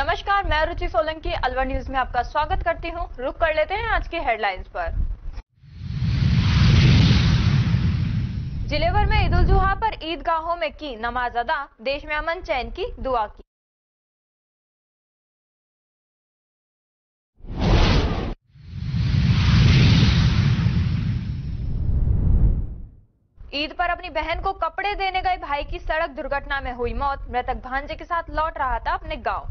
नमस्कार, मैं रुचि सोलंकी अलवर न्यूज में आपका स्वागत करती हूं। रुक कर लेते हैं आज की हेडलाइंस पर। जिले भर में ईद उल जुहा पर ईदगाहों में की नमाज अदा, देश में अमन चैन की दुआ की। ईद पर अपनी बहन को कपड़े देने गए भाई की सड़क दुर्घटना में हुई मौत, मृतक भांजे के साथ लौट रहा था अपने गांव।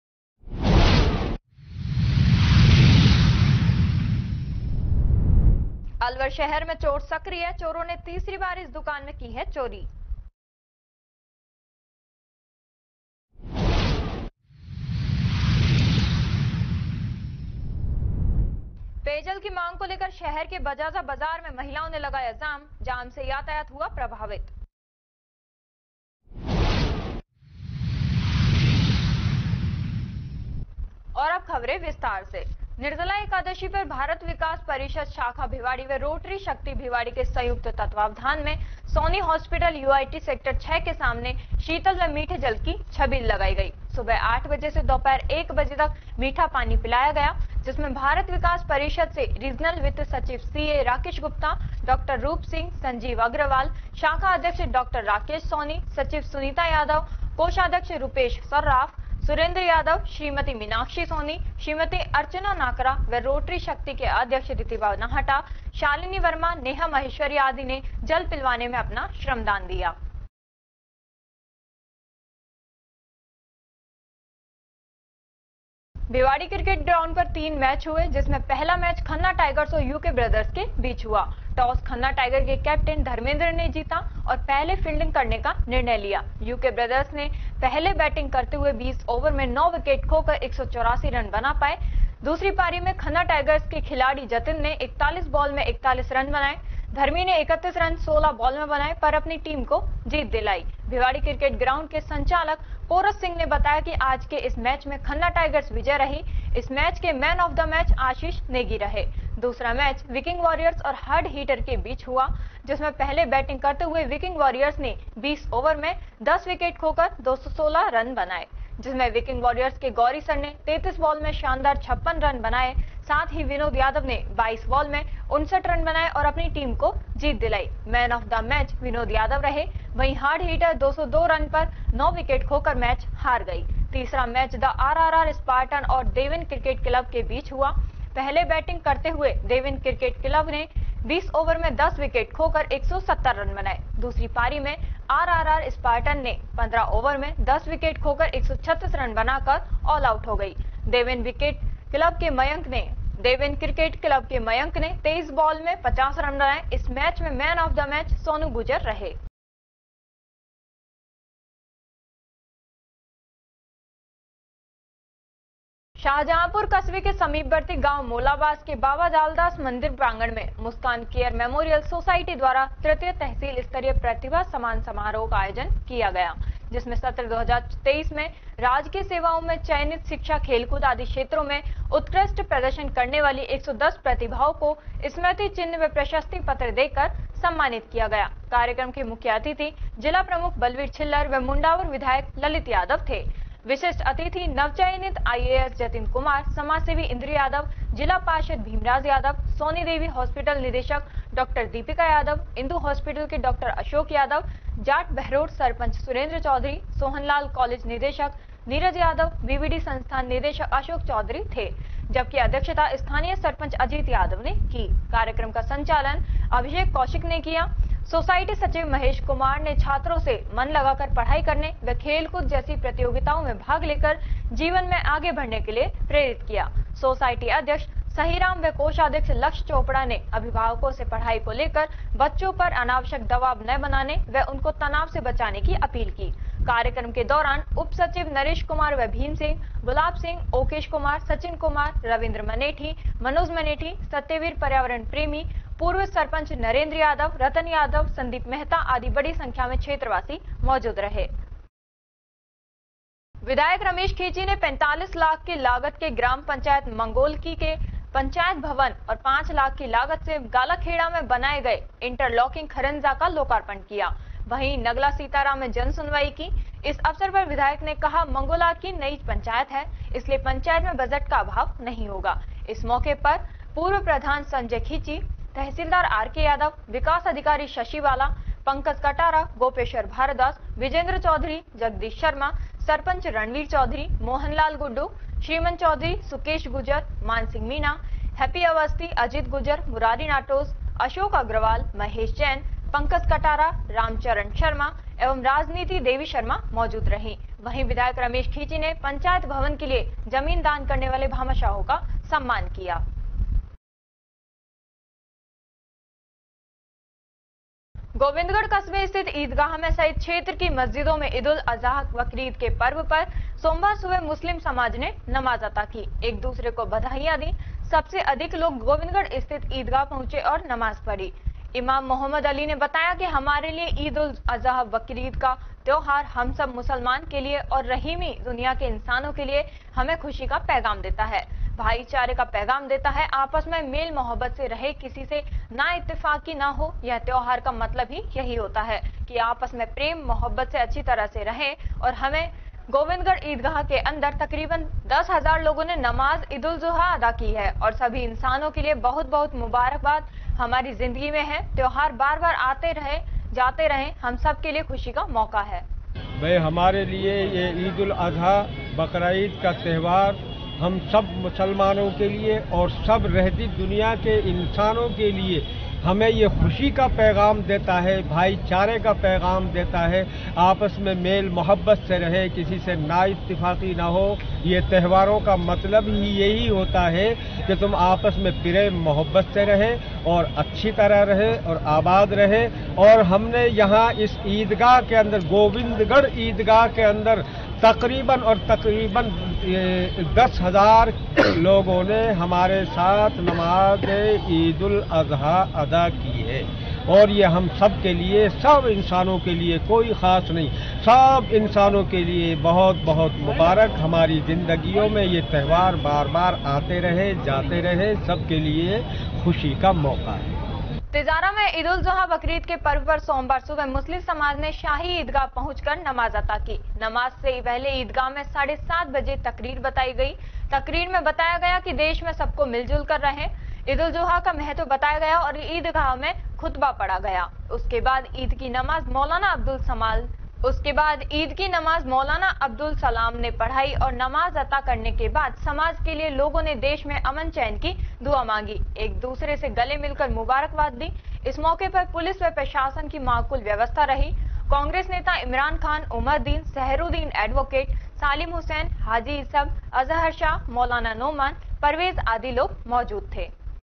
अलवर शहर में चोर सक्रिय, चोरों ने तीसरी बार इस दुकान में की है चोरी। पेयजल की मांग को लेकर शहर के बजाजा बाजार में महिलाओं ने लगाया जाम से यातायात हुआ प्रभावित। और अब खबरें विस्तार से। निर्जला एकादशी पर भारत विकास परिषद शाखा भिवाड़ी व रोटरी शक्ति भिवाड़ी के संयुक्त तत्वावधान में सोनी हॉस्पिटल यूआईटी सेक्टर 6 के सामने शीतल व मीठे जल की छबील लगाई गई। सुबह 8 बजे से दोपहर 1 बजे तक मीठा पानी पिलाया गया, जिसमें भारत विकास परिषद से रीजनल वित्त सचिव सीए राकेश गुप्ता, डॉक्टर रूप सिंह, संजीव अग्रवाल, शाखा अध्यक्ष डॉक्टर राकेश सोनी, सचिव सुनीता यादव, कोषाध्यक्ष रुपेश सर्राफ, सुरेंद्र यादव, श्रीमती मीनाक्षी सोनी, श्रीमती अर्चना नाकरा व रोटरी शक्ति के अध्यक्ष रितिभा नाहटा, शालिनी वर्मा, नेहा महेश्वरी आदि ने जल पिलवाने में अपना श्रमदान दिया। भिवाड़ी क्रिकेट ग्राउंड पर 3 मैच हुए, जिसमें पहला मैच खन्ना टाइगर्स और यूके ब्रदर्स के बीच हुआ। टॉस खन्ना टाइगर के कैप्टन धर्मेंद्र ने जीता और पहले फील्डिंग करने का निर्णय लिया। यूके ब्रदर्स ने पहले बैटिंग करते हुए 20 ओवर में 9 विकेट खोकर 184 रन बना पाए। दूसरी पारी में खन्ना टाइगर्स के खिलाड़ी जतिन ने 41 बॉल में 41 रन बनाए। धर्मी ने 31 रन 16 बॉल में बनाए पर अपनी टीम को जीत दिलाई। भिवाड़ी क्रिकेट ग्राउंड के संचालक पोरस सिंह ने बताया कि आज के इस मैच में खन्ना टाइगर्स विजय रही। इस मैच के man of the match Ashish Negi रहे। दूसरा मैच विकिंग वॉरियर्स और हार्ड हीटर के बीच हुआ, जिसमें पहले बैटिंग करते हुए विकिंग वॉरियर्स ने 20 ओवर में 10 विकेट खोकर 216 रन बनाए, जिसमें विकिंग वॉरियर्स के गौरी सर ने 33 बॉल में शानदार 56 रन बनाए। साथ ही विनोद यादव ने 22 बॉल में 59 रन बनाए और अपनी टीम को जीत दिलाई। Man of the match Vinod Yadav रहे। वहीं हार्ड हीटर 202 रन पर 9 विकेट खोकर मैच हार गई। तीसरा मैच द आरआरआर स्पार्टन और देवन क्रिकेट क्लब के बीच हुआ। पहले बैटिंग करते हुए देवन क्रिकेट क्लब ने 20 ओवर में 10 विकेट खोकर 170 रन बनाए। दूसरी पारी में आरआरआर स्पार्टन ने 15 ओवर में 10 विकेट खोकर 136 रन बनाकर ऑल आउट हो गई। देवन क्रिकेट क्लब के मयंक ने 23 बॉल में 50 रन बनाए। इस मैच में man of the match Sonu Gujar रहे। शाहजहांपुर कस्बे के समीपवर्ती गांव मोलाबास के बाबा जालदास मंदिर प्रांगण में मुस्कान केयर मेमोरियल सोसाइटी द्वारा तृतीय तहसील स्तरीय प्रतिभा सम्मान समारोह का आयोजन किया गया, जिसमें सत्र 2023 में राजकीय सेवाओं में चयनित शिक्षा, खेलकूद आदि क्षेत्रों में उत्कृष्ट प्रदर्शन करने वाली 110 प्रतिभाओं को स्मृति चिन्ह व प्रशस्ति पत्र देकर सम्मानित किया गया। कार्यक्रम के मुख्य अतिथि जिला प्रमुख बलवीर छिल्लर व मुंडावर विधायक ललित यादव थे। विशिष्ट अतिथि नवचयनित आईएएस जतिन कुमार, समाजसेवी इंद्र यादव, जिला पार्षद भीमराज यादव, सोनी देवी हॉस्पिटल निदेशक डॉक्टर दीपिका यादव, इंदू हॉस्पिटल के डॉक्टर अशोक यादव, जाट बहरोड सरपंच सुरेंद्र चौधरी, सोहनलाल कॉलेज निदेशक नीरज यादव, बीवीडी संस्थान निदेशक अशोक चौधरी थे, जबकि अध्यक्षता स्थानीय सरपंच अजीत यादव ने की। कार्यक्रम का संचालन अभिषेक कौशिक ने किया। सोसाइटी सचिव महेश कुमार ने छात्रों से मन लगाकर पढ़ाई करने व खेलकूद जैसी प्रतियोगिताओं में भाग लेकर जीवन में आगे बढ़ने के लिए प्रेरित किया। सोसाइटी अध्यक्ष सहीराम व कोषाध्यक्ष लक्ष्य चोपड़ा ने अभिभावकों से पढ़ाई को लेकर बच्चों पर अनावश्यक दबाव न बनाने व उनको तनाव से बचाने की अपील की। कार्यक्रम के दौरान उप सचिव नरेश कुमार व भीम सिंह, गुलाब सिंह, ओकेश कुमार, सचिन कुमार, रविंद्र मनेठी, मनोज मनेठी, सत्यवीर पर्यावरण प्रेमी, पूर्व सरपंच नरेंद्र यादव, रतन यादव, संदीप मेहता आदि बड़ी संख्या में क्षेत्रवासी मौजूद रहे। विधायक रमेश खींची ने 45 लाख की लागत के ग्राम पंचायत मंगोलकी के पंचायत भवन और 5 लाख की लागत से गालाखेड़ा में बनाए गए इंटरलॉकिंग खरंजा का लोकार्पण किया। वहीं नगला सीताराम में जन सुनवाई की। इस अवसर पर विधायक ने कहा, मंगोला की नई पंचायत है, इसलिए पंचायत में बजट का अभाव नहीं होगा। इस मौके पर पूर्व प्रधान संजय खींची, तहसीलदार आर.के. यादव, विकास अधिकारी शशि बाला, पंकज कटारा, गोपेश्वर भारद्वाज, विजेंद्र चौधरी, जगदीश शर्मा, सरपंच रणवीर चौधरी, मोहनलाल गुड्डू, श्रीमन चौधरी, सुकेश गुजर, मानसिंह मीणा, हैप्पी अवस्थी, अजित गुजर, मुरारी नाटोज, अशोक अग्रवाल, महेश जैन, पंकज कटारा, रामचरण शर्मा एवं राजनीति देवी शर्मा मौजूद रहीं। वहीं विधायक रमेश खींची ने पंचायत भवन के लिए जमीन दान करने वाले भामाशाहों का सम्मान किया। गोविंदगढ़ कस्बे स्थित ईदगाह में सहित क्षेत्र की मस्जिदों में ईद उल अजहा बकरीद के पर्व पर सोमवार सुबह मुस्लिम समाज ने नमाज अता की, एक दूसरे को बधाइयां दी। सबसे अधिक लोग गोविंदगढ़ स्थित ईदगाह पहुंचे और नमाज पढ़ी। इमाम मोहम्मद अली ने बताया कि हमारे लिए ईद उल अजहा बकरीद का त्योहार हम सब मुसलमान के लिए और रहीमी दुनिया के इंसानों के लिए हमें खुशी का पैगाम देता है, भाईचारे का पैगाम देता है, आपस में मेल मोहब्बत से रहे, किसी से ना इत्तेफाकी ना हो। यह त्योहार का मतलब ही यही होता है कि आपस में प्रेम मोहब्बत से अच्छी तरह से रहे। और हमें गोविंदगढ़ ईदगाह के अंदर तकरीबन 10,000 लोगों ने नमाज ईद उल जुहा अदा की है और सभी इंसानों के लिए बहुत बहुत मुबारकबाद हमारी जिंदगी में है। त्योहार बार बार आते रहे जाते रहे, हम सब के लिए खुशी का मौका है। भाई हमारे लिए ये ईद उल अजहा बकरीद का त्यौहार हम सब मुसलमानों के लिए और सब रहती दुनिया के इंसानों के लिए हमें ये खुशी का पैगाम देता है, भाईचारे का पैगाम देता है, आपस में मेल मोहब्बत से रहे, किसी से ना इत्तेफाकी ना हो। ये त्योहारों का मतलब ही यही होता है कि तुम आपस में प्रेम मोहब्बत से रहे और अच्छी तरह रहे और आबाद रहे। और हमने यहाँ इस ईदगाह के अंदर, गोविंदगढ़ ईदगाह के अंदर तकरीबन 10,000 लोगों ने हमारे साथ नमाज ईद उल अजहा अदा की है। और ये हम सब के लिए, सब इंसानों के लिए, कोई ख़ास नहीं, सब इंसानों के लिए बहुत बहुत मुबारक। हमारी ज़िंदगियों में ये त्यौहार बार बार आते रहे जाते रहे, सबके लिए खुशी का मौका है। तिजारा में ईद उल जुहा बकरीद के पर्व पर सोमवार सुबह मुस्लिम समाज ने शाही ईदगाह पहुंचकर नमाज अता की। नमाज से पहले ईदगाह में 7:30 बजे तकरीर बताई गई। तकरीर में बताया गया कि देश में सबको मिलजुल कर रहे, ईद उल जुहा का महत्व बताया गया और ईदगाह में खुतबा पढ़ा गया। उसके बाद ईद की नमाज मौलाना अब्दुल सलाम ने पढ़ाई और नमाज अता करने के बाद समाज के लिए लोगों ने देश में अमन चैन की दुआ मांगी, एक दूसरे से गले मिलकर मुबारकबाद दी। इस मौके पर पुलिस व प्रशासन की माकूल व्यवस्था रही। कांग्रेस नेता इमरान खान, उमरदीन, सहरुद्दीन एडवोकेट, सालिम हुसैन, हाजी इसब, अजहर शाह, मौलाना नोमान, परवेज आदि लोग मौजूद थे।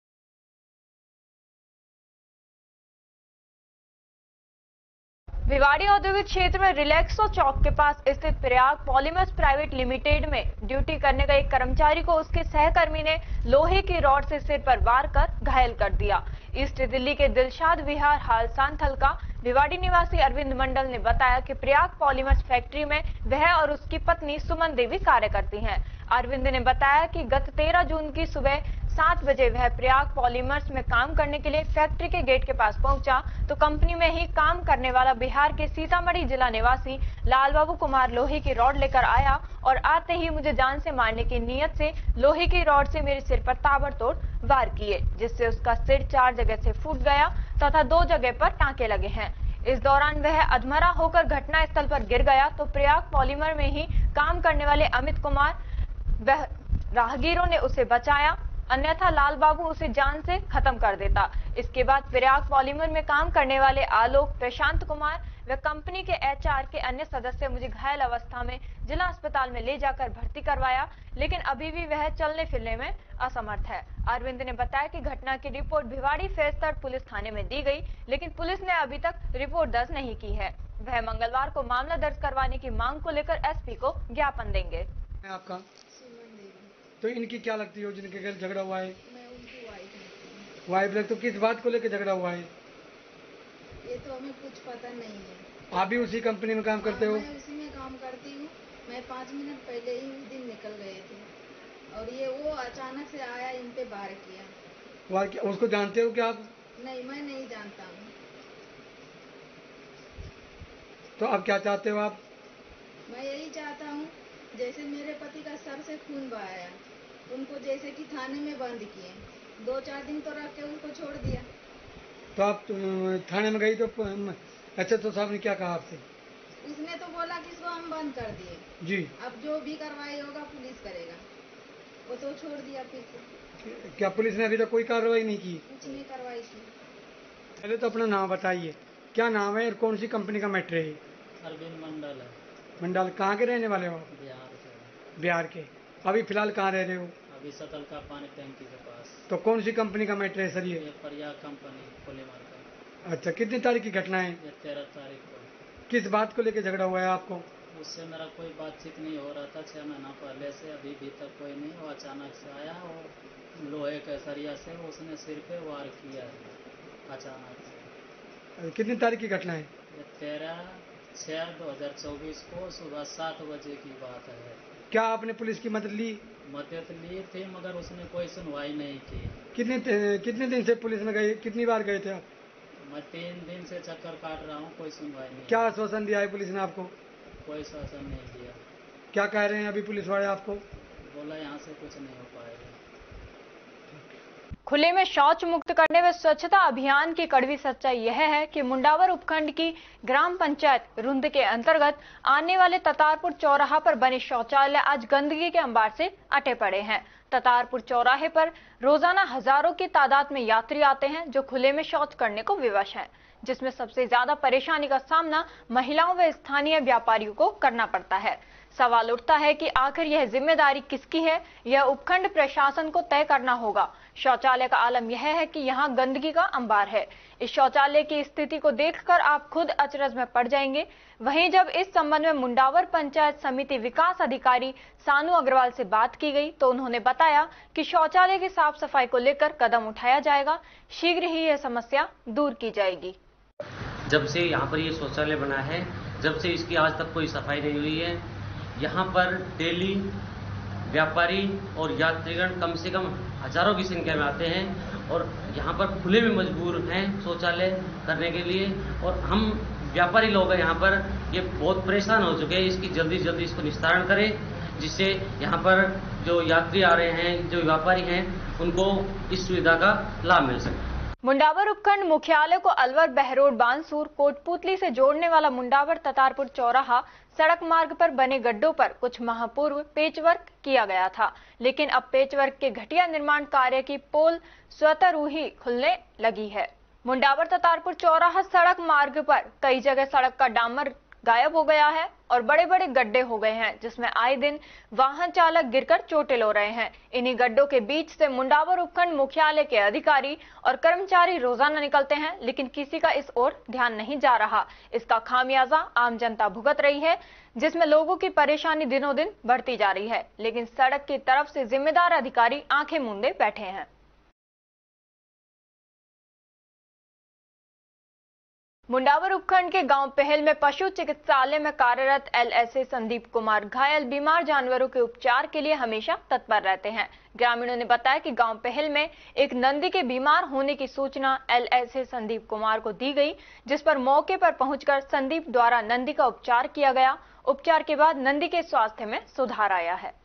भिवाड़ी औद्योगिक क्षेत्र में रिलैक्सो चौक के पास स्थित प्रयाग पॉलीमर्स प्राइवेट लिमिटेड में ड्यूटी करने गए एक कर्मचारी को उसके सहकर्मी ने लोहे की रॉड से सिर पर वार कर घायल कर दिया। ईस्ट दिल्ली के दिलशाद विहार हालसांथल का भिवाड़ी निवासी अरविंद मंडल ने बताया कि प्रयाग पॉलीमर्स फैक्ट्री में वह और उसकी पत्नी सुमन देवी कार्य करती हैं। अरविंद ने बताया कि गत 13 जून की सुबह 7 बजे वह प्रयाग पॉलीमर्स में काम करने के लिए फैक्ट्री के गेट के पास पहुंचा तो कंपनी में ही काम करने वाला बिहार के सीतामढ़ी जिला निवासी लालबाबू कुमार लोहे की रॉड लेकर आया और आते ही मुझे जान से मारने की नीयत से लोहे की रॉड से मेरे सिर पर ताबड़तोड़ वार किए, जिससे उसका सिर 4 जगह से फूट गया तथा 2 जगह पर टांके लगे हैं। इस दौरान वह अधमरा होकर घटना स्थल पर गिर गया तो प्रयाग पॉलीमर में ही काम करने वाले अमित कुमार वह राहगीरों ने उसे बचाया, अन्यथा लाल बाबू उसे जान से खत्म कर देता। इसके बाद प्रयाग पॉलीमर में काम करने वाले आलोक, प्रशांत कुमार व कंपनी के एचआर के अन्य सदस्य मुझे घायल अवस्था में जिला अस्पताल में ले जाकर भर्ती करवाया, लेकिन अभी भी वह चलने फिरने में असमर्थ है। अरविंद ने बताया कि घटना की रिपोर्ट भिवाड़ी फेस्तर पुलिस थाने में दी गई, लेकिन पुलिस ने अभी तक रिपोर्ट दर्ज नहीं की है। वह मंगलवार को मामला दर्ज करवाने की मांग को लेकर एसपी को ज्ञापन देंगे। आपका तो इनकी क्या लगती हो जिनके घर झगड़ा हुआ है? मैं उनकी वाइफ लग, तो किस बात को लेकर झगड़ा हुआ है? ये तो हमें कुछ पता नहीं है। आप भी उसी कंपनी में काम करते हो? मैं उसी में काम करती हूँ। मैं 5 मिनट पहले ही उस दिन निकल गए थे और ये वो अचानक से आया, इन पे वार किया। उसको जानते हो क्या आप? नहीं, मैं नहीं जानता हूँ। तो अब क्या चाहते हो आप? मैं यही चाहता हूँ, जैसे मेरे पति का सर से खून बहाया, उनको जैसे कि थाने में बंद किए, 2-4 दिन तो रख के उनको छोड़ दिया। तो आप थाने में गई तो अच्छा, तो साहब ने क्या कहा आपसे? उसने तो बोला कि इसको हम बंद कर दिए, जी। अब जो भी कार्रवाई होगा पुलिस करेगा। वो तो छोड़ दिया फिर से। क्या पुलिस ने अभी तक कोई कार्रवाई नहीं की? कुछ नहीं कार्रवाई की। पहले तो अपना नाम बताइए, क्या नाम है और कौन सी कंपनी का मैटर है? अरविंद मंडल है। मंडल, कहाँ के रहने वाले हो? बिहार से। बिहार के। अभी फिलहाल कहाँ रह रहे हो? अभी सतल का पानी टंकी के पास। तो कौन सी कंपनी का मैटर है सर ये? प्रयाग कंपनी पॉलीमर का। अच्छा, कितनी तारीख की घटना है? ये 13 तारीख को। किस बात को लेकर झगड़ा हुआ है आपको? उससे मेरा कोई बातचीत नहीं हो रहा था 6 महीना पहले से, अभी तक कोई नहीं। वो अचानक से आया और लोहे के सरिया से उसने सिर पे वार किया है अचानक से। कितनी तारीख की घटना है? ये 13/6/2024 को सुबह 7 बजे की बात है। क्या आपने पुलिस की मदद ली? मदद ली थी मगर उसने कोई सुनवाई नहीं की। कितने दिन से पुलिस में गए, कितनी बार गए थे आप? मैं 3 दिन से चक्कर काट रहा हूँ, कोई सुनवाई नहीं। क्या आश्वासन दिया है पुलिस ने आपको? कोई शासन नहीं दिया। क्या कह रहे हैं अभी पुलिस वाले आपको? बोला यहाँ से कुछ नहीं हो पाएगा। खुले में शौच मुक्त करने व स्वच्छता अभियान की कड़वी सच्चाई यह है कि मुंडावर उपखंड की ग्राम पंचायत रुंद के अंतर्गत आने वाले ततारपुर चौराहा पर बने शौचालय आज गंदगी के अंबार से अटे पड़े हैं। ततारपुर चौराहे पर रोजाना हजारों की तादाद में यात्री आते हैं जो खुले में शौच करने को विवश हैं, जिसमें सबसे ज्यादा परेशानी का सामना महिलाओं व स्थानीय व्यापारियों को करना पड़ता है। सवाल उठता है कि आखिर यह जिम्मेदारी किसकी है? यह उपखंड प्रशासन को तय करना होगा। शौचालय का आलम यह है कि यहाँ गंदगी का अंबार है। इस शौचालय की स्थिति को देखकर आप खुद अचरज में पड़ जाएंगे। वहीं जब इस संबंध में मुंडावर पंचायत समिति विकास अधिकारी सानू अग्रवाल से बात की गई तो उन्होंने बताया कि शौचालय की साफ सफाई को लेकर कदम उठाया जाएगा। शीघ्र ही यह समस्या दूर की जाएगी। जब से यहाँ पर ये शौचालय बना है, जब से इसकी आज तक कोई सफाई नहीं हुई है। यहाँ पर डेली व्यापारी और यात्रीगण कम से कम हजारों की संख्या में आते हैं और यहाँ पर खुले में मजबूर हैं शौचालय करने के लिए। और हम व्यापारी लोग हैं यहाँ पर, ये बहुत परेशान हो चुके हैं। इसकी जल्दी से जल्दी इसको निस्तारण करें, जिससे यहाँ पर जो यात्री आ रहे हैं, जो व्यापारी हैं, उनको इस सुविधा का लाभ मिल सके। मुंडावर उपखंड मुख्यालय को अलवर, बहरोड, बानसूर, कोटपुतली से जोड़ने वाला मुंडावर ततारपुर चौराहा सड़क मार्ग पर बने गड्ढों पर कुछ माह पूर्व पेचवर्क किया गया था, लेकिन अब पेचवर्क के घटिया निर्माण कार्य की पोल स्वतः रूही खुलने लगी है। मुंडावर ततारपुर चौराहा सड़क मार्ग पर कई जगह सड़क का डामर गायब हो गया है और बड़े बड़े गड्ढे हो गए हैं, जिसमें आए दिन वाहन चालक गिरकर चोटें लो रहे हैं। इन्हीं गड्ढों के बीच से मुंडावर उपखंड मुख्यालय के अधिकारी और कर्मचारी रोजाना निकलते हैं, लेकिन किसी का इस ओर ध्यान नहीं जा रहा। इसका खामियाजा आम जनता भुगत रही है, जिसमें लोगों की परेशानी दिनों दिन बढ़ती जा रही है, लेकिन सड़क की तरफ से जिम्मेदार अधिकारी आंखें मूंदे बैठे हैं। मुंडावर उपखंड के गांव पहल में पशु चिकित्सालय में कार्यरत एलएसए संदीप कुमार घायल बीमार जानवरों के उपचार के लिए हमेशा तत्पर रहते हैं। ग्रामीणों ने बताया कि गांव पहल में एक नंदी के बीमार होने की सूचना एलएसए संदीप कुमार को दी गई, जिस पर मौके पर पहुंचकर संदीप द्वारा नंदी का उपचार किया गया। उपचार के बाद नंदी के स्वास्थ्य में सुधार आया है।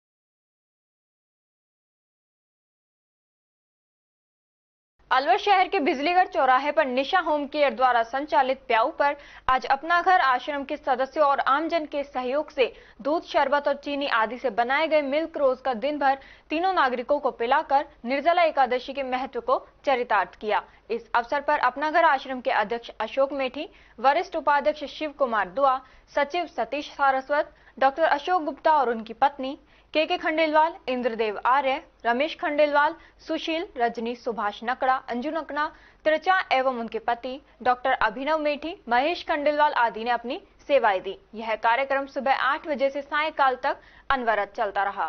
अलवर शहर के बिजलीगढ़ चौराहे पर निशा होम केयर द्वारा संचालित प्याऊ पर आज अपना घर आश्रम के सदस्यों और आमजन के सहयोग से दूध, शरबत और चीनी आदि से बनाए गए मिल्क रोज का दिन भर तीनों नागरिकों को पिलाकर निर्जला एकादशी के महत्व को चरितार्थ किया। इस अवसर पर अपना घर आश्रम के अध्यक्ष अशोक मेठी, वरिष्ठ उपाध्यक्ष शिव कुमार दुआ, सचिव सतीश सारस्वत, डॉक्टर अशोक गुप्ता और उनकी पत्नी के खंडेलवाल, इंद्रदेव आर्य, रमेश खंडेलवाल, सुशील, रजनी, सुभाष नकड़ा, अंजू नकड़ा, त्रिचा एवं उनके पति डॉक्टर अभिनव मेठी, महेश खंडेलवाल आदि ने अपनी सेवाएं दी। यह कार्यक्रम सुबह 8 बजे से सायंकाल तक अनवरत चलता रहा।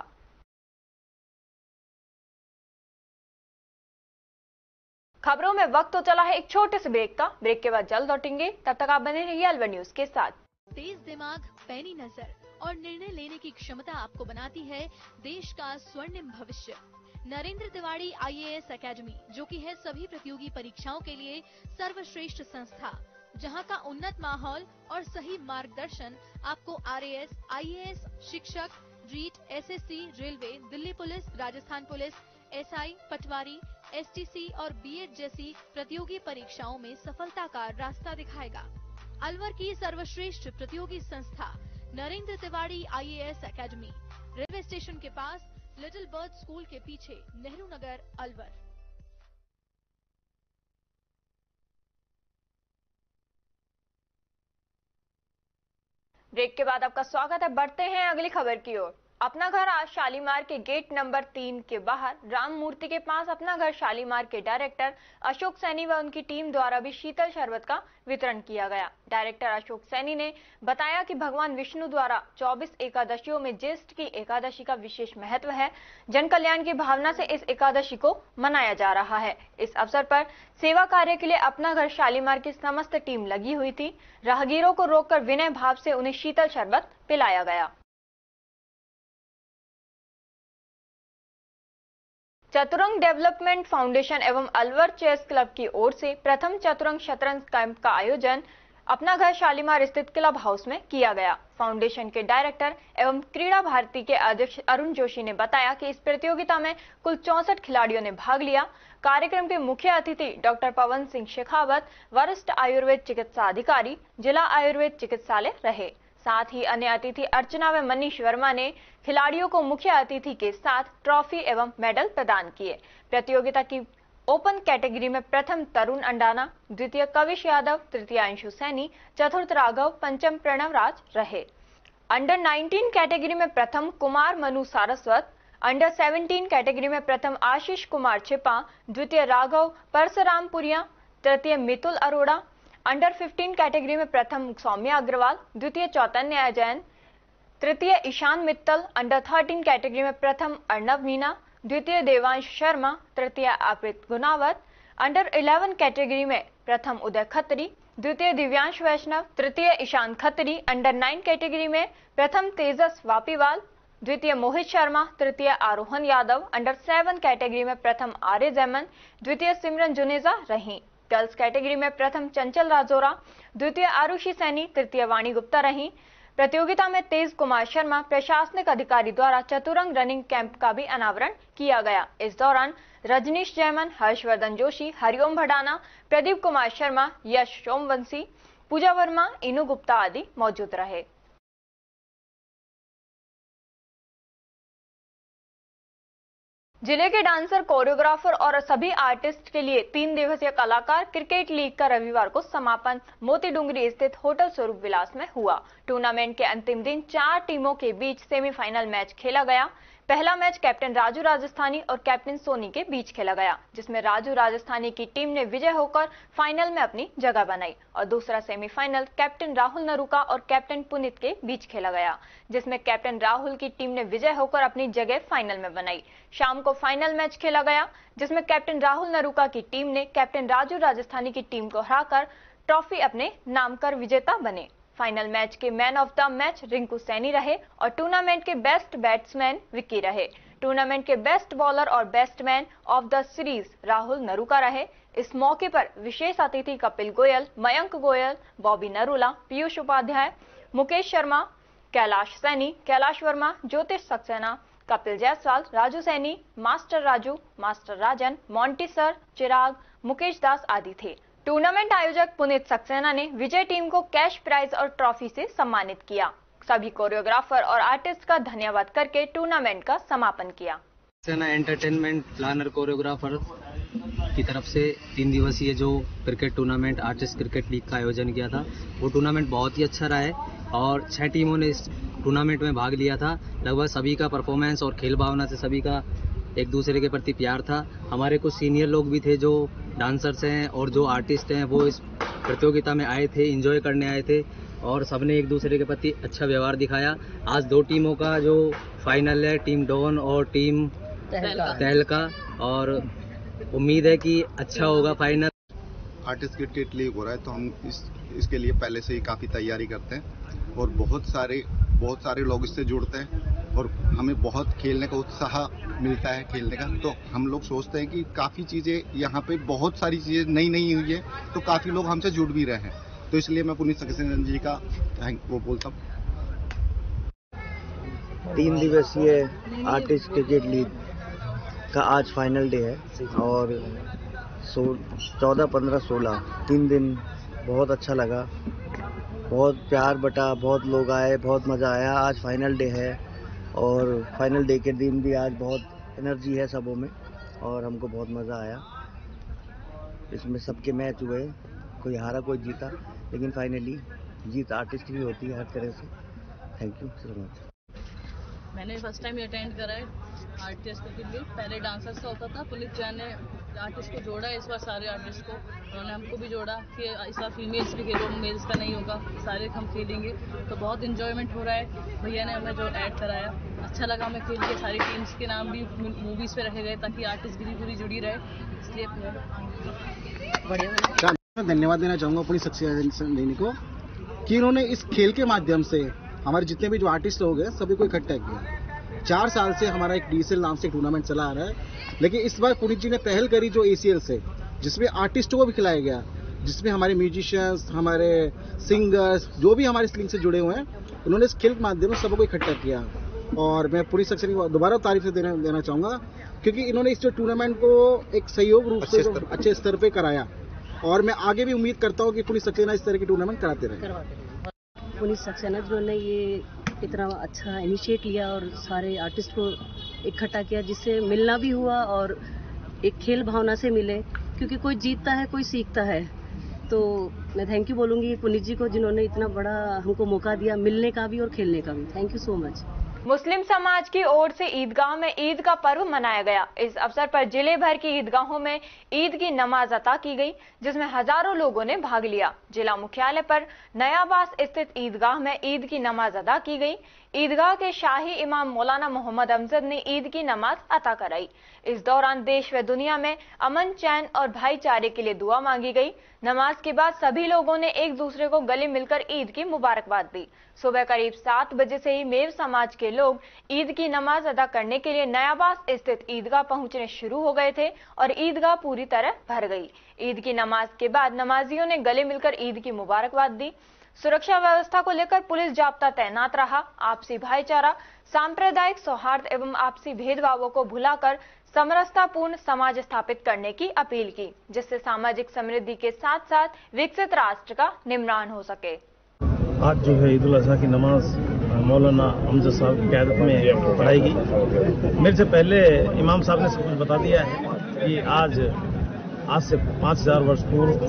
खबरों में वक्त तो चला है एक छोटे से ब्रेक का। ब्रेक के बाद जल्द लौटेंगे, तब तक आप बने रहिए अलवर न्यूज के साथ। तेज दिमाग, पैनी नजर और निर्णय लेने की क्षमता आपको बनाती है देश का स्वर्णिम भविष्य। नरेंद्र तिवारी IAS एकेडमी, जो कि है सभी प्रतियोगी परीक्षाओं के लिए सर्वश्रेष्ठ संस्था, जहां का उन्नत माहौल और सही मार्गदर्शन आपको RAS, IAS, शिक्षक, REET, SSC, railway, Delhi police, Rajasthan police, SI, पटवारी, STC और B.Ed जैसी प्रतियोगी परीक्षाओं में सफलता का रास्ता दिखाएगा। अलवर की सर्वश्रेष्ठ प्रतियोगी संस्था Narendra Tiwari IAS academy, railway station के पास, लिटिल बर्ड स्कूल के पीछे, नेहरू नगर, अलवर। ब्रेक के बाद आपका स्वागत है। बढ़ते हैं अगली खबर की ओर। अपना घर आज शालीमार के गेट नंबर 3 के बाहर राम मूर्ति के पास अपना घर शालीमार के डायरेक्टर अशोक सैनी व उनकी टीम द्वारा भी शीतल शरबत का वितरण किया गया। डायरेक्टर अशोक सैनी ने बताया कि भगवान विष्णु द्वारा 24 एकादशियों में ज्येष्ठ की एकादशी का विशेष महत्व है। जन कल्याण की भावना से इस एकादशी को मनाया जा रहा है। इस अवसर पर सेवा कार्य के लिए अपना घर शालीमार की समस्त टीम लगी हुई थी। राहगीरों को रोककर विनय भाव से उन्हें शीतल शरबत पिलाया गया। चतुरंग डेवलपमेंट फाउंडेशन एवं अलवर चेस क्लब की ओर से प्रथम चतुरंग शतरंज कैंप का आयोजन अपना घर शालीमार स्थित क्लब हाउस में किया गया। फाउंडेशन के डायरेक्टर एवं क्रीड़ा भारती के अध्यक्ष अरुण जोशी ने बताया कि इस प्रतियोगिता में कुल 64 खिलाड़ियों ने भाग लिया। कार्यक्रम के मुख्य अतिथि डॉक्टर पवन सिंह शेखावत, वरिष्ठ आयुर्वेद चिकित्सा अधिकारी, जिला आयुर्वेद चिकित्सालय रहे। साथ ही अन्य अतिथि अर्चना व मनीष वर्मा ने खिलाड़ियों को मुख्य अतिथि के साथ ट्रॉफी एवं मेडल प्रदान किए। प्रतियोगिता की ओपन कैटेगरी में प्रथम तरुण अंडाना, द्वितीय कविश यादव, तृतीय अंशु सैनी, चतुर्थ राघव, पंचम प्रणव राज रहे। अंडर 19 कैटेगरी में प्रथम कुमार मनु सारस्वत, अंडर 17 कैटेगरी में प्रथम आशीष कुमार छिपा, द्वितीय राघव परसरामपुरिया, तृतीय मितुल अरोड़ा, अंडर 15 कैटेगरी में प्रथम सौम्या अग्रवाल, द्वितीय चौतन्य जैन, तृतीय ईशान मित्तल, अंडर 13 कैटेगरी में प्रथम अर्णव मीना, द्वितीय देवांश शर्मा, तृतीय आकृत गुनावत, अंडर 11 कैटेगरी में प्रथम उदय खत्री, द्वितीय दिव्यांश वैष्णव, तृतीय ईशान खत्री, अंडर 9 कैटेगरी में प्रथम तेजस वापीवाल, द्वितीय मोहित शर्मा, तृतीय आरोहन यादव, अंडर 7 कैटेगरी में प्रथम आर्य जैमन, द्वितीय सिमरन जुनेजा रहीं। गर्ल्स कैटेगरी में प्रथम चंचल राजोरा, द्वितीय आरुषि सैनी, तृतीय वाणी गुप्ता रहीं। प्रतियोगिता में तेज कुमार शर्मा प्रशासनिक अधिकारी द्वारा चतुरंग रनिंग कैंप का भी अनावरण किया गया। इस दौरान रजनीश जैमन, हर्षवर्धन जोशी, हरिओम भडाना, प्रदीप कुमार शर्मा, यश सोमवंशी, पूजा वर्मा, इनु गुप्ता आदि मौजूद रहे। जिले के डांसर, कोरियोग्राफर और सभी आर्टिस्ट के लिए 3 दिवसीय कलाकार क्रिकेट लीग का रविवार को समापन मोती डूंगरी स्थित होटल स्वरूप विलास में हुआ। टूर्नामेंट के अंतिम दिन 4 टीमों के बीच सेमीफाइनल मैच खेला गया। पहला मैच कैप्टन राजू राजस्थानी और कैप्टन सोनी के बीच खेला गया, जिसमें राजू राजस्थानी की टीम ने विजय होकर फाइनल में अपनी जगह बनाई और दूसरा सेमीफाइनल कैप्टन राहुल नरूका और कैप्टन पुनीत के बीच खेला गया, जिसमें कैप्टन राहुल की टीम ने विजय होकर अपनी जगह फाइनल में बनाई। शाम को फाइनल मैच खेला गया, जिसमें कैप्टन राहुल नरूका की टीम ने कैप्टन राजू राजस्थानी की टीम को हराकर ट्रॉफी अपने नाम कर विजेता बने। फाइनल मैच के man of the match Rinku Saini रहे और टूर्नामेंट के बेस्ट बैट्समैन विक्की रहे। टूर्नामेंट के बेस्ट बॉलर और best man of the series Rahul Naruka रहे। इस मौके पर विशेष अतिथि Kapil Goyal, Mayank Goyal, Bobby Narula, Piyush Upadhyay, Mukesh Sharma, Kailash Saini, Kailash Verma, Jyotish Saxena, Kapil Jaiswal, Raju Saini, master Raju, master Rajan, Monty sir, Chirag, Mukesh Das आदि थे। टूर्नामेंट आयोजक पुनीत सक्सेना ने विजय टीम को कैश प्राइज और ट्रॉफी से सम्मानित किया। सभी कोरियोग्राफर और आर्टिस्ट का धन्यवाद करके टूर्नामेंट का समापन किया। सक्सेना एंटरटेनमेंट प्लानर कोरियोग्राफर की तरफ से 3 दिवसीय जो cricket tournament artist cricket league का आयोजन किया था, वो टूर्नामेंट बहुत ही अच्छा रहा है और 6 टीमों ने इस टूर्नामेंट में भाग लिया था। लगभग सभी का परफॉर्मेंस और खेल भावना से सभी का एक दूसरे के प्रति प्यार था। हमारे कुछ सीनियर लोग भी थे जो डांसर्स हैं और जो आर्टिस्ट हैं, वो इस प्रतियोगिता में आए थे, एंजॉय करने आए थे और सबने एक दूसरे के प्रति अच्छा व्यवहार दिखाया। आज 2 टीमों का जो फाइनल है, टीम डॉन और टीम तहलका, और उम्मीद है कि अच्छा होगा फाइनल। आर्टिस्ट क्रिकेट लीग हो रहा है तो हम इसके लिए पहले से ही काफ़ी तैयारी करते हैं और बहुत सारे लोग इससे जुड़ते हैं और हमें बहुत खेलने का उत्साह मिलता है खेलने का। तो हम लोग सोचते हैं कि काफ़ी चीज़ें यहाँ पे बहुत सारी चीज़ें नई हुई है तो काफ़ी लोग हमसे जुड़ भी रहे हैं। तो इसलिए मैं पुनीत सक्सेना जी का वो बोलता हूँ। 3 दिवसीय आर्टिस्ट क्रिकेट लीग का आज फाइनल डे है और 14, 15, 16 3 दिन बहुत अच्छा लगा, बहुत प्यार बटा, बहुत लोग आए, बहुत मज़ा आया। आज फाइनल डे है और फाइनल डे के दिन भी आज बहुत एनर्जी है सबों में और हमको बहुत मज़ा आया। इसमें सबके मैच हुए, कोई हारा कोई जीता, लेकिन फाइनली जीत आर्टिस्ट की होती है हर तरह से। Thank you so much. मैंने फर्स्ट टाइम अटेंड करा है आर्टिस्ट क्रिकेट लीग। पहले डांसर्स का होता था, पुनीत जैन ने आर्टिस्ट को जोड़ा है इस बार, सारे आर्टिस्ट को उन्होंने हमको भी जोड़ा कि इस बार फीमेल्स भी खेलो, मेल्स का नहीं होगा, सारे हम खेलेंगे। तो बहुत इन्जॉयमेंट हो रहा है। भैया ने हमें जो ऐड कराया अच्छा लगा हमें खेल के। सारी टीम्स के नाम भी मूवीज़ पे रखे गए ताकि आर्टिस्ट भी पूरी जुड़ी रहे, इसलिए बढ़िया। मैं धन्यवाद देना चाहूँगा अपनी सक्सेना देने को कि इन्होंने इस खेल के माध्यम से हमारे जितने भी जो आर्टिस्ट लोग हैं सभी को इकट्ठा किया। 4 साल से हमारा एक DSL नाम से टूर्नामेंट चला आ रहा है, लेकिन इस बार पुनीत जी ने पहल करी जो ACL से, जिसमें आर्टिस्टों को भी खिलाया गया, जिसमें हमारे म्यूजिशियंस, हमारे सिंगर्स, जो भी हमारे इस लिंक से जुड़े हुए हैं, उन्होंने इस खेल के माध्यम से सबको इकट्ठा किया। और मैं पुनीत सक्सेना को दोबारा तारीफ देना चाहूँगा क्योंकि इन्होंने इस टूर्नामेंट को एक सहयोग रूप से अच्छे स्तर पर कराया और मैं आगे भी उम्मीद करता हूँ कि पुनीत सक्सेना इस तरह की टूर्नामेंट कराते रहे। पुनीत सक्सेना जो ने ये इतना अच्छा इनिशिएट लिया और सारे आर्टिस्ट को इकट्ठा किया, जिससे मिलना भी हुआ और एक खेल भावना से मिले, क्योंकि कोई जीतता है कोई सीखता है। तो मैं थैंक यू बोलूँगी पुनीत जी को, जिन्होंने इतना बड़ा हमको मौका दिया मिलने का भी और खेलने का भी। Thank you so much. Muslim समाज की ओर से ईदगाह में ईद का पर्व मनाया गया। इस अवसर पर जिले भर की ईदगाहों में ईद की नमाज अता की गई, जिसमें हजारों लोगों ने भाग लिया। जिला मुख्यालय पर नयाबास स्थित ईदगाह में ईद की नमाज अदा की गई। ईदगाह के शाही इमाम मौलाना मोहम्मद अमजद ने ईद की नमाज अता कराई। इस दौरान देश व दुनिया में अमन, चैन और भाईचारे के लिए दुआ मांगी गई। नमाज के बाद सभी लोगों ने एक दूसरे को गले मिलकर ईद की मुबारकबाद दी। सुबह करीब 7 बजे से ही मेव समाज के लोग ईद की नमाज अदा करने के लिए नयाबास स्थित ईदगाह पहुंचने शुरू हो गए थे और ईदगाह पूरी तरह भर गई। ईद की नमाज के बाद नमाजियों ने गले मिलकर ईद की मुबारकबाद दी। सुरक्षा व्यवस्था को लेकर पुलिस जाब्ता तैनात रहा। आपसी भाईचारा, सांप्रदायिक सौहार्द एवं आपसी भेदभावों को भुलाकर समरसतापूर्ण समाज स्थापित करने की अपील की, जिससे सामाजिक समृद्धि के साथ साथ विकसित राष्ट्र का निर्माण हो सके। आज जो है ईद उल अजहा की नमाज मौलाना अमजद साहब की क़यादत में पढ़ाई गई। मेरे से पहले इमाम साहब ने सब कुछ बता दिया है कि आज से 5000 वर्ष पूर्व,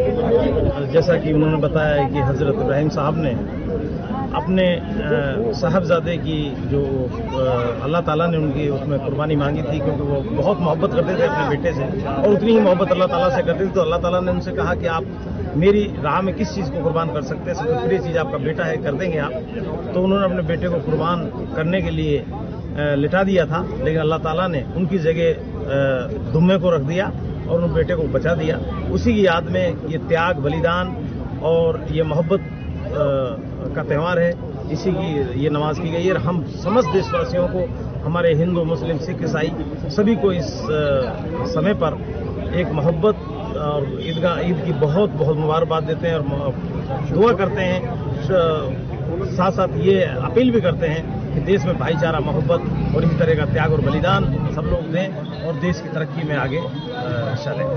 जैसा कि उन्होंने बताया है कि हज़रत इब्राहिम साहब ने अपने साहबजादे की जो अल्लाह ताला ने उनकी उसमें कुर्बानी मांगी थी, क्योंकि वो बहुत मोहब्बत करते थे अपने बेटे से और उतनी ही मोहब्बत अल्लाह ताला से करते थे। तो अल्लाह ताला ने उनसे कहा कि आप मेरी राह में किस चीज़ को कुर्बान कर सकते हैं, सबसे प्रिय चीज़ आपका बेटा है, कर देंगे आप। तो उन्होंने अपने बेटे को कुर्बान करने के लिए लिटा दिया था, लेकिन अल्लाह ताला ने उनकी जगह दुम्मे को रख दिया और उन बेटे को बचा दिया। उसी की याद में ये त्याग, बलिदान और ये मोहब्बत का त्यौहार है, इसी की ये नमाज की गई है। हम समस्त देशवासियों को, हमारे हिंदू, मुस्लिम, सिख, ईसाई सभी को इस समय पर एक मोहब्बत और ईद की बहुत बहुत मुबारकबाद देते हैं और दुआ करते हैं। साथ साथ ये अपील भी करते हैं कि देश में भाईचारा, मोहब्बत और इस तरह का त्याग और बलिदान सब लोग दें और देश की तरक्की में आगे हिस्सा लें।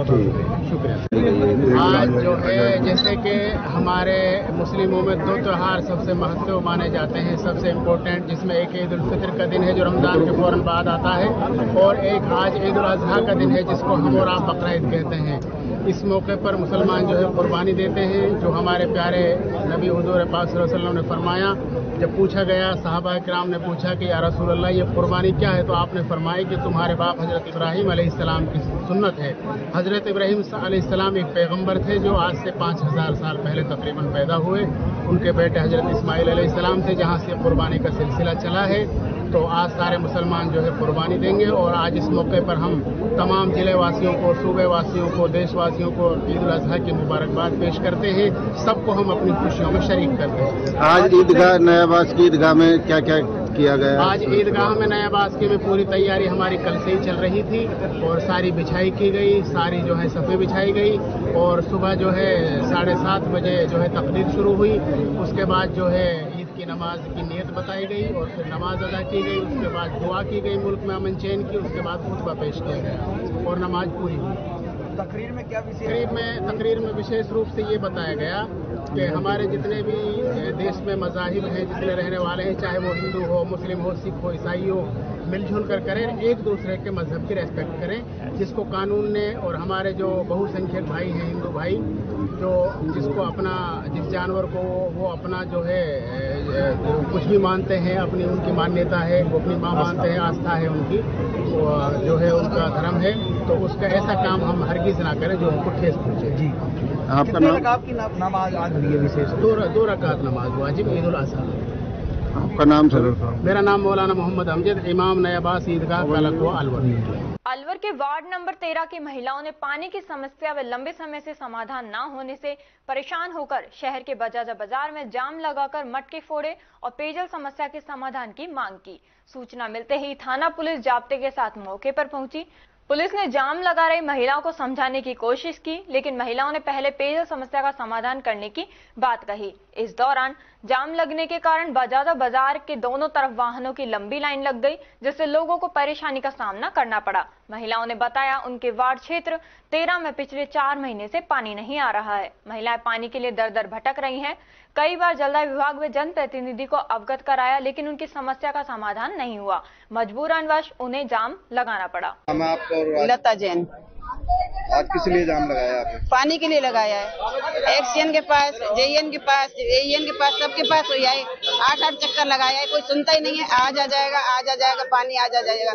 शुक्रिया। आज जो है जैसे कि हमारे मुस्लिमों में 2 त्यौहार सबसे महत्व माने जाते हैं, सबसे इम्पोर्टेंट, जिसमें एक ईद उल फितर का दिन है जो रमज़ान के फौरन बाद आता है और एक आज ईद उल अजहा का दिन है जिसको हम और आप बकरा ईद कहते हैं। इस मौके पर मुसलमान जो है कुर्बानी देते हैं। जो हमारे प्यारे नबी हुजूर पाक सल्लल्लाहु अलैहि वसल्लम ने फरमाया, जब पूछा गया, सहाबा किराम ने पूछा कि या रसूल अल्लाह ये कुर्बानी क्या है, तो आपने फरमाया कि तुम्हारे बाप हज़रत इब्राहीम अलैहिस्सलाम की सुन्नत है। हज़रत इब्राहीम अलैहिस्सलाम एक पैगंबर थे जो आज से 5000 साल पहले तकरीबन पैदा हुए। उनके बेटे हज़रत इस्माइल अलैहिस्सलाम थे, जहाँ से कुर्बानी का सिलसिला चला है। तो आज सारे मुसलमान जो है कुर्बानी देंगे और आज इस मौके पर हम तमाम जिले वासियों को, सूबे वासियों को, देशवासियों वासियों को ईद उल अजहा की मुबारकबाद पेश करते हैं। सबको हम अपनी खुशियों में शरीक करते हैं। आज ईदगाह नयाबास की ईदगाह में क्या क्या किया गया? आज ईदगाह में नयाबास की में पूरी तैयारी हमारी कल से ही चल रही थी और सारी बिछाई की गई, सारी जो है सफ़े बिछाई गई और सुबह जो है 7:30 बजे जो है तकरीर शुरू हुई। उसके बाद जो है ईद की नमाज की नियत बताई गई और फिर नमाज अदा की गई। उसके बाद दुआ की गई मुल्क में अमन चैन की। उसके बाद खुतबा पेश किया गया और नमाज पूरी हुई। तकरीर में क्या तकरीर में विशेष रूप से ये बताया गया कि हमारे जितने भी देश में मज़ाहिब हैं, जितने रहने वाले हैं, चाहे वो हिंदू हो, मुस्लिम हो, सिख हो, ईसाई हो, मिलजुल कर करें, एक दूसरे के मजहब की रेस्पेक्ट करें, जिसको कानून ने और हमारे जो बहुसंख्यक भाई हैं हिंदू भाई, जो जिसको अपना जिस जानवर को वो अपना जो है कुछ भी मानते हैं, अपनी उनकी मान्यता है, वो अपनी माँ मानते हैं, आस्था है उनकी, जो है उनका धर्म है, तो उसका ऐसा काम हम हरगिज ना करें जो उनको ठेस पहुंचे। जी, आपका नाम? आपकी नमाज आज हुई है विशेष? 2 रकात नमाज वाजिब ईद उल अज़हा। आपका नाम सर? मेरा नाम मौलाना मोहम्मद अमजद, इमाम नयाबास ईदगाह कलकवा अलवर। अलवर के वार्ड नंबर 13 की महिलाओं ने पानी की समस्या व लंबे समय से समाधान न होने से परेशान होकर शहर के बजाजा बाजार में जाम लगाकर मटके फोड़े और पेयजल समस्या के समाधान की मांग की। सूचना मिलते ही थाना पुलिस जाब्ते के साथ मौके पर पहुंची। पुलिस ने जाम लगा रही महिलाओं को समझाने की कोशिश की, लेकिन महिलाओं ने पहले पेयजल समस्या का समाधान करने की बात कही। इस दौरान जाम लगने के कारण बजाजा बाजार के दोनों तरफ वाहनों की लंबी लाइन लग गई, जिससे लोगों को परेशानी का सामना करना पड़ा। महिलाओं ने बताया उनके वार्ड क्षेत्र 13 में पिछले 4 महीने से पानी नहीं आ रहा है। महिलाएं पानी के लिए दर दर भटक रही हैं। कई बार जलदाय विभाग व जनप्रतिनिधि को अवगत कराया, लेकिन उनकी समस्या का समाधान नहीं हुआ। मजबूरनवश उन्हें जाम लगाना पड़ा। लता जैन। आज किस लिए जाम लगाया आपने? पानी के लिए लगाया है। एक्सएन के पास, जेएन के पास, एएन के पास, सबके पास हुई है। 8 चक्कर लगाया है, कोई सुनता ही नहीं है। आज आ जाएगा पानी, आज आ जाएगा।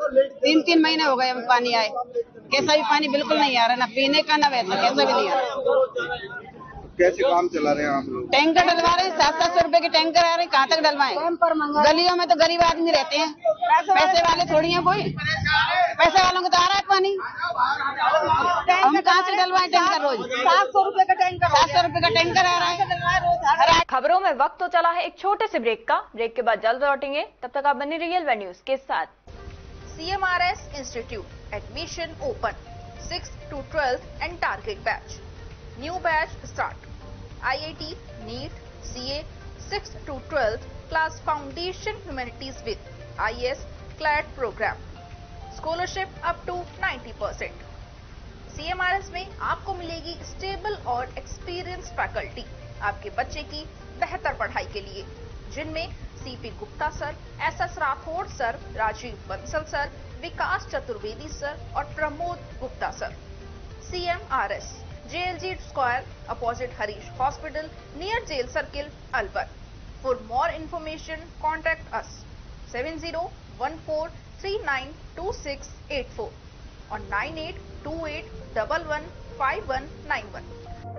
3 महीने हो गए हमें पानी आए, कैसा भी पानी बिल्कुल नहीं आ रहा, ना पीने का ना वैसा, कैसा भी नहीं आ रहा। कैसे काम चला रहे हैं आप लोग? टैंकर डलवा रहे हैं, 700 रुपए के टैंकर आ रहे हैं, कहाँ तक डलवाएं? गलियों में तो गरीब आदमी रहते हैं, पैसे वाले थोड़ी हैं कोई। पैसे वालों को तो आ रहा है पानी, हम कहाँ से डलवाएं टैंकर रोज? 700 रुपए का टैंकर, 700 रुपए का टैंकर आ रहा है। खबरों में वक्त तो चला है एक छोटे से ब्रेक का। ब्रेक के बाद जल्द लौटेंगे, तब तक आप बने रहिए एलवी न्यूज के साथ। CMRS Institute admission open 6th to 12th and target batch. New batch start. IIT, NEET, CA 6th to 12th class foundation humanities with IS CLAT program. Scholarship up to 90%. CMRS में आपको मिलेगी stable और experience faculty आपके बच्चे की बेहतर पढ़ाई के लिए, जिनमें CP Gupta sir, SS Rathore sir, Rajeev Bansal sir, Vikas Chaturvedi sir और Pramod Gupta sir. CMRS JLG Square opposite Harish Hospital near Jail Circle, Alwar. For more information, contact us 7014392684 or 9828115191.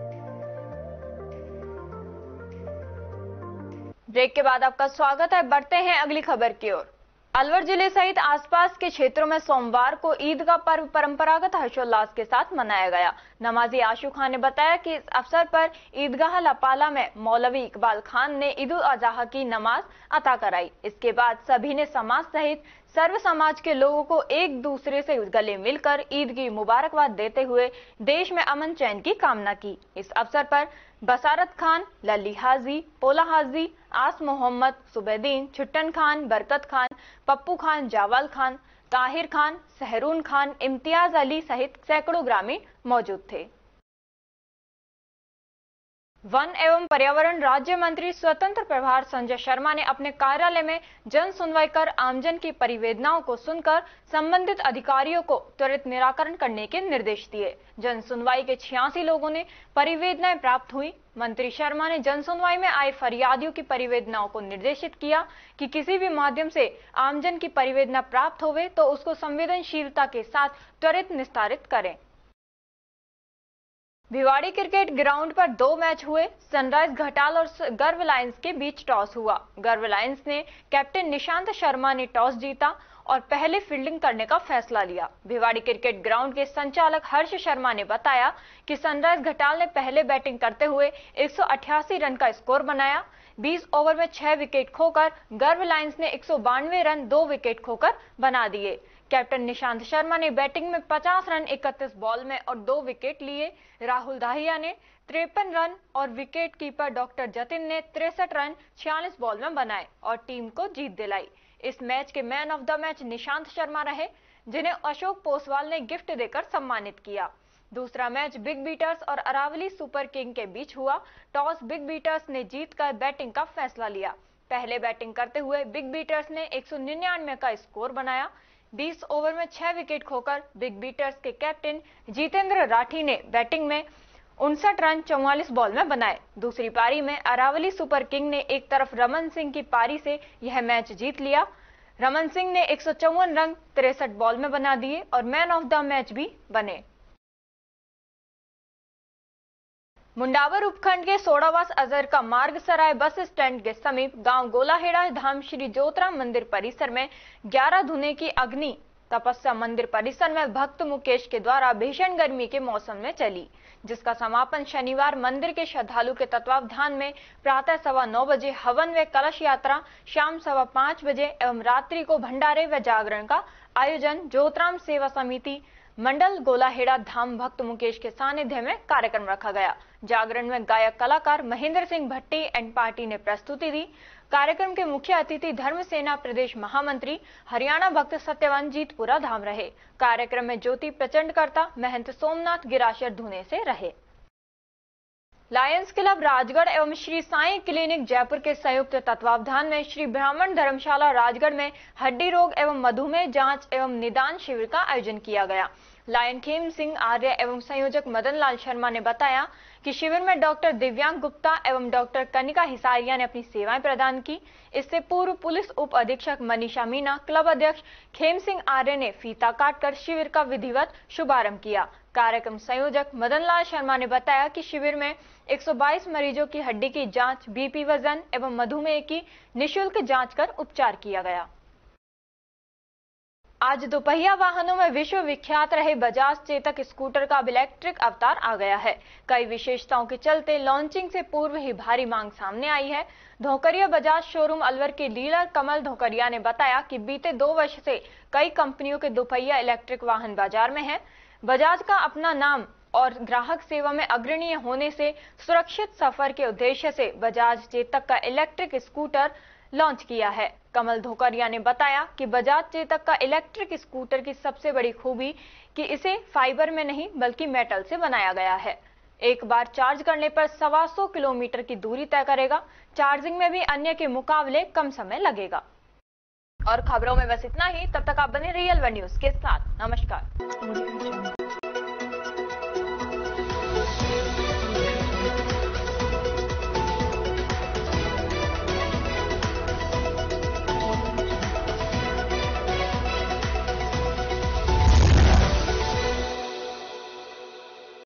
Break के बाद आपका स्वागत है। बढ़ते हैं अगली खबर की ओर। अलवर जिले सहित आसपास के क्षेत्रों में सोमवार को ईद का पर्व परंपरागत हर्षोल्लास के साथ मनाया गया। नमाजी आशू खान ने बताया कि इस अवसर पर ईदगाह लापाला में मौलवी इकबाल खान ने ईद उल अजहा की नमाज अता कराई। इसके बाद सभी ने समाज सहित सर्व समाज के लोगों को एक दूसरे से गले मिलकर ईद की मुबारकबाद देते हुए देश में अमन चैन की कामना की। इस अवसर पर बसारत खान, लली हाजी, पोला हाजी, आस मोहम्मद, सुबैदीन, छुट्टन खान, बरकत खान, पप्पू खान, जावाल खान, ताहिर खान, सहरून खान, इम्तियाज अली सहित सैकड़ों ग्रामीण मौजूद थे। वन एवं पर्यावरण राज्य मंत्री स्वतंत्र प्रभार संजय शर्मा ने अपने कार्यालय में जन सुनवाई कर आमजन की परिवेदनाओं को सुनकर संबंधित अधिकारियों को त्वरित निराकरण करने के निर्देश दिए। जन सुनवाई के 86 लोगों ने परिवेदनाएं प्राप्त हुई। मंत्री शर्मा ने जन सुनवाई में आए फरियादियों की परिवेदनाओं को निर्देशित किया कि किसी भी माध्यम से आमजन की परिवेदना प्राप्त होवे तो उसको संवेदनशीलता के साथ त्वरित निस्तारित करें। भिवाड़ी क्रिकेट ग्राउंड पर 2 मैच हुए। सनराइज घटाल और गर्व लायंस के बीच टॉस हुआ। गर्व लायंस ने कैप्टन निशांत शर्मा ने टॉस जीता और पहले फील्डिंग करने का फैसला लिया। भिवाड़ी क्रिकेट ग्राउंड के संचालक हर्ष शर्मा ने बताया कि सनराइज घटाल ने पहले बैटिंग करते हुए 188 रन का स्कोर बनाया। 20 ओवर में 6 विकेट खोकर गर्व लायंस ने 192 रन 2 विकेट खोकर बना दिए। कैप्टन निशांत शर्मा ने बैटिंग में 50 रन 31 बॉल में और 2 विकेट लिए। राहुल दाहिया ने 53 रन और विकेट कीपर डॉक्टर जतिन ने 63 रन 46 बॉल में बनाए और टीम को जीत दिलाई। इस मैच के man of the match Nishant Sharma रहे, जिन्हें अशोक पोसवाल ने गिफ्ट देकर सम्मानित किया। दूसरा मैच बिग बीटर्स और अरावली सुपर किंग के बीच हुआ। टॉस बिग बीटर्स ने जीतकर बैटिंग का फैसला लिया। पहले बैटिंग करते हुए बिग बीटर्स ने 199 का स्कोर बनाया। 20 ओवर में 6 विकेट खोकर बिग बीटर्स के कैप्टन जितेंद्र राठी ने बैटिंग में 59 रन 44 बॉल में बनाए। दूसरी पारी में अरावली सुपर किंग ने एक तरफ रमन सिंह की पारी से यह मैच जीत लिया। रमन सिंह ने 154 रन 63 बॉल में बना दिए और मैन ऑफ द मैच भी बने। मुंडावर उपखंड के सोडावास अजहर का मार्ग सराय बस स्टैंड के समीप गांव गोलाहेड़ा धाम श्री ज्योतराम मंदिर परिसर में 11 धुने की अग्नि तपस्या मंदिर परिसर में भक्त मुकेश के द्वारा भीषण गर्मी के मौसम में चली, जिसका समापन शनिवार मंदिर के श्रद्धालु के तत्वावधान में प्रातः 9:15 बजे हवन व कलश यात्रा, शाम 5:15 बजे एवं रात्रि को भंडारे व जागरण का आयोजन ज्योतराम सेवा समिति मंडल गोलाहेड़ा धाम भक्त मुकेश के सानिध्य में कार्यक्रम रखा गया। जागरण में गायक कलाकार महेंद्र सिंह भट्टी एंड पार्टी ने प्रस्तुति दी। कार्यक्रम के मुख्य अतिथि धर्म सेना प्रदेश महामंत्री हरियाणा भक्त सत्यवान जीतपुरा धाम रहे। कार्यक्रम में ज्योति प्रचंडकर्ता महंत सोमनाथ गिराशर धुने से रहे। लायंस क्लब राजगढ़ एवं श्री साईं क्लिनिक जयपुर के संयुक्त तत्वावधान में श्री ब्राह्मण धर्मशाला राजगढ़ में हड्डी रोग एवं मधुमेह जांच एवं निदान शिविर का आयोजन किया गया। लायन खेम सिंह आर्य एवं संयोजक मदन लाल शर्मा ने बताया कि शिविर में डॉक्टर दिव्यांग गुप्ता एवं डॉक्टर कनिका हिसारिया ने अपनी सेवाएं प्रदान की। इससे पूर्व पुलिस उप अधीक्षक मनीषा मीना, क्लब अध्यक्ष खेम सिंह आर्य ने फीता काटकर शिविर का विधिवत शुभारंभ किया। कार्यक्रम संयोजक मदन लाल शर्मा ने बताया कि शिविर में 122 मरीजों की हड्डी की जांच, बीपी, वजन एवं मधुमेह की निःशुल्क जांच कर उपचार किया गया। आज दोपहिया वाहनों में विश्व विख्यात रहे बजाज चेतक स्कूटर का अब इलेक्ट्रिक अवतार आ गया है। कई विशेषताओं के चलते लॉन्चिंग से पूर्व ही भारी मांग सामने आई है। धोकरिया बजाज शोरूम अलवर के डीलर कमल धोकरिया ने बताया कि बीते 2 वर्ष से कई कंपनियों के दोपहिया इलेक्ट्रिक वाहन बाजार में हैं। बजाज का अपना नाम और ग्राहक सेवा में अग्रणीय होने से सुरक्षित सफर के उद्देश्य से बजाज चेतक का इलेक्ट्रिक स्कूटर लॉन्च किया है। कमल धोकरिया ने बताया कि बजाज चेतक का इलेक्ट्रिक स्कूटर की सबसे बड़ी खूबी कि इसे फाइबर में नहीं बल्कि मेटल से बनाया गया है। एक बार चार्ज करने पर 125 किलोमीटर की दूरी तय करेगा। चार्जिंग में भी अन्य के मुकाबले कम समय लगेगा। और खबरों में बस इतना ही। तब तक आप बने रहिए अलवर न्यूज के साथ। नमस्कार।